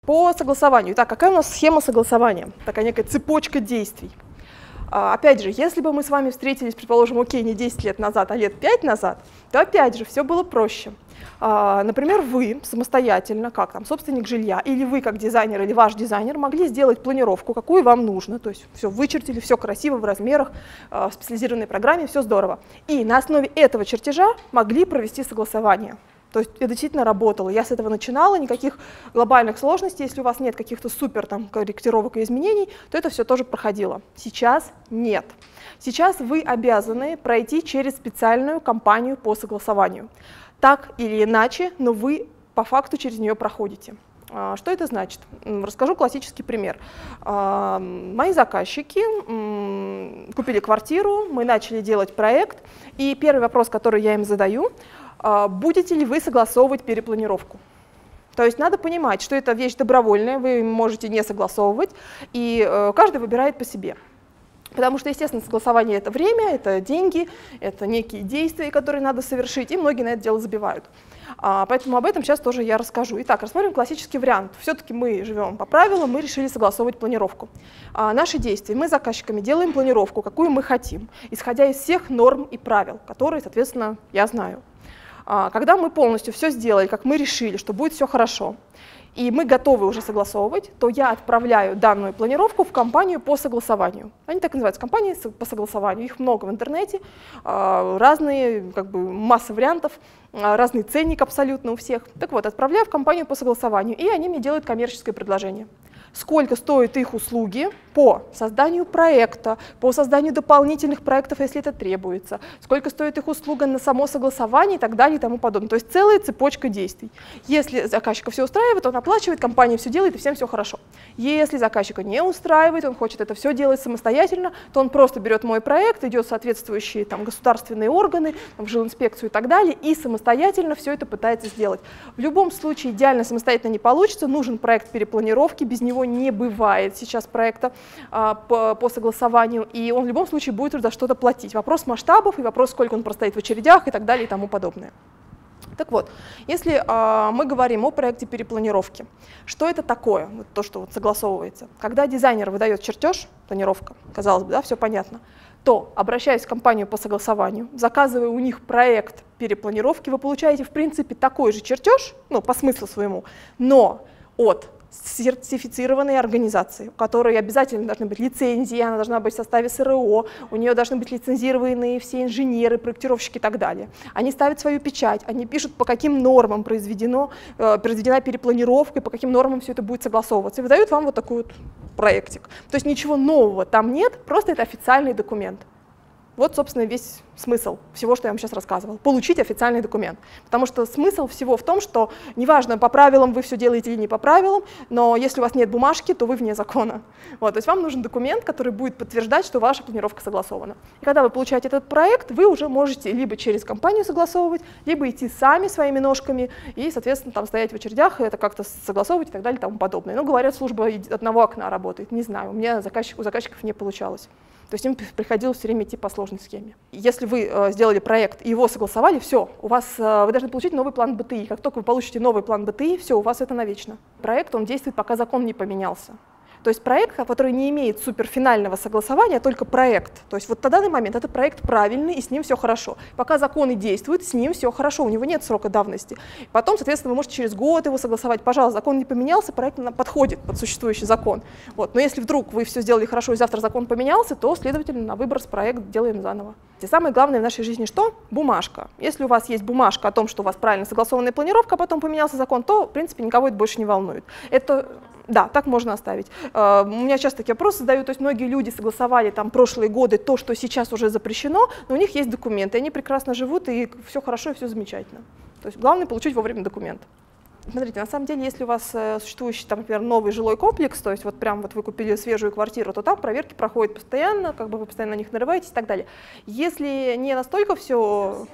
По согласованию. Итак, какая у нас схема согласования? Такая некая цепочка действий. Опять же, если бы мы с вами встретились, предположим, окей, не 10 лет назад, а лет 5 назад, то опять же все было проще. Например, вы самостоятельно, как там, собственник жилья, или вы как дизайнер, или ваш дизайнер могли сделать планировку, какую вам нужно, то есть все вычертили, все красиво в размерах, в специализированной программе, все здорово. И на основе этого чертежа могли провести согласование. То есть это действительно работало. Я с этого начинала, никаких глобальных сложностей. Если у вас нет каких-то супер там, корректировок и изменений, то это все тоже проходило. Сейчас нет. Сейчас вы обязаны пройти через специальную кампанию по согласованию. Так или иначе, но вы по факту через нее проходите. Что это значит? Расскажу классический пример. Мои заказчики купили квартиру, мы начали делать проект, и первый вопрос, который я им задаю: будете ли вы согласовывать перепланировку? То есть надо понимать, что это вещь добровольная, вы можете не согласовывать, и каждый выбирает по себе. Потому что, естественно, согласование — это время, это деньги, это некие действия, которые надо совершить, и многие на это дело забивают. Поэтому об этом сейчас тоже я расскажу. Итак, рассмотрим классический вариант. Все-таки мы живем по правилам, мы решили согласовывать планировку. Наши действия. Мы с заказчиками делаем планировку, какую мы хотим, исходя из всех норм и правил, которые, соответственно, я знаю. Когда мы полностью все сделали, как мы решили, что будет все хорошо, и мы готовы уже согласовывать, то я отправляю данную планировку в компанию по согласованию. Они так и называются, компании по согласованию. Их много в интернете, разные, масса вариантов, разный ценник абсолютно у всех. Так вот, отправляю в компанию по согласованию, и они мне делают коммерческое предложение. Сколько стоят их услуги по созданию проекта, по созданию дополнительных проектов, если это требуется, сколько стоит их услуга на само согласование и так далее и тому подобное. То есть целая цепочка действий. Если заказчика все устраивает, он оплачивает, компания все делает и всем все хорошо. Если заказчика не устраивает, он хочет это все делать самостоятельно, то он просто берет мой проект, идет в соответствующие там, государственные органы, в жилинспекцию и так далее, и самостоятельно все это пытается сделать. В любом случае идеально самостоятельно не получится, нужен проект перепланировки, без него не бывает сейчас проекта по согласованию, и он в любом случае будет за что-то платить. Вопрос масштабов и вопрос, сколько он простоит в очередях и так далее и тому подобное. Так вот, если мы говорим о проекте перепланировки, что это такое, вот то, что вот согласовывается? Когда дизайнер выдает чертеж, планировка, казалось бы, да, все понятно, то, обращаясь в компанию по согласованию, заказывая у них проект перепланировки, вы получаете, в принципе, такой же чертеж, ну, по смыслу своему, но от сертифицированной организации, у которой обязательно должны быть лицензии, она должна быть в составе СРО, у нее должны быть лицензированные все инженеры, проектировщики и так далее. Они ставят свою печать, они пишут, по каким нормам произведена перепланировка, и по каким нормам все это будет согласовываться, и выдают вам вот такой вот проектик. То есть ничего нового там нет, просто это официальный документ. Вот, собственно, весь смысл всего, что я вам сейчас рассказывала. Получить официальный документ. Потому что смысл всего в том, что неважно, по правилам вы все делаете или не по правилам, но если у вас нет бумажки, то вы вне закона. Вот, то есть вам нужен документ, который будет подтверждать, что ваша планировка согласована. И когда вы получаете этот проект, вы уже можете либо через компанию согласовывать, либо идти сами своими ножками и, соответственно, там стоять в очередях, и это как-то согласовывать и так далее и тому подобное. Ну, говорят, служба одного окна работает. Не знаю, у меня у заказчиков не получалось. То есть им приходилось все время идти по сложной схеме. Если вы сделали проект и его согласовали, все, вы должны получить новый план БТИ. Как только вы получите новый план БТИ, все, у вас это навечно. Проект, он действует, пока закон не поменялся. То есть проект, который не имеет суперфинального согласования, а только проект. То есть вот на данный момент это проект правильный, и с ним все хорошо. Пока законы действуют, с ним все хорошо, у него нет срока давности. Потом, соответственно, вы можете через год его согласовать. Пожалуйста, закон не поменялся, проект подходит под существующий закон. Вот. Но если вдруг вы все сделали хорошо, и завтра закон поменялся, то, следовательно, на выбор с проект делаем заново. И самое главное в нашей жизни что? Бумажка. Если у вас есть бумажка о том, что у вас правильно согласованная планировка, а потом поменялся закон, то, в принципе, никого это больше не волнует. Да, так можно оставить. У меня часто такие вопросы задают, то есть многие люди согласовали там прошлые годы то, что сейчас уже запрещено, но у них есть документы, они прекрасно живут, и все хорошо, и все замечательно. То есть главное получить вовремя документ. Смотрите, на самом деле, если у вас существующий, там, например, новый жилой комплекс, то есть вот прям вот вы купили свежую квартиру, то там проверки проходят постоянно, как бы вы постоянно на них нарываетесь и так далее. Если не настолько все...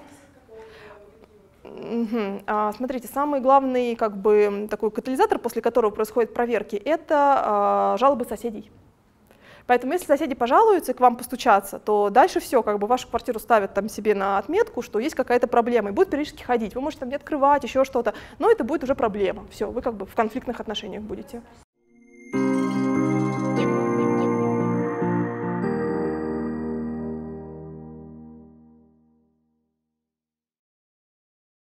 Смотрите, самый главный такой катализатор, после которого происходят проверки, это жалобы соседей. Поэтому если соседи пожалуются и к вам постучатся, то дальше все, как бы вашу квартиру ставят там себе на отметку, что есть какая-то проблема, и будут периодически ходить. Вы можете там не открывать, еще что-то, но это будет уже проблема. Все, вы как бы в конфликтных отношениях будете.